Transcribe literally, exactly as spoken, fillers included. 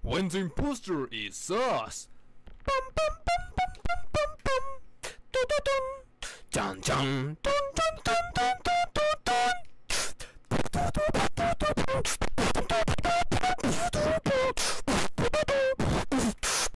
When the imposter is us. Bum, bum, bum, bum, bum, bum, bum. Du, du, dun. Dun, dun, dun.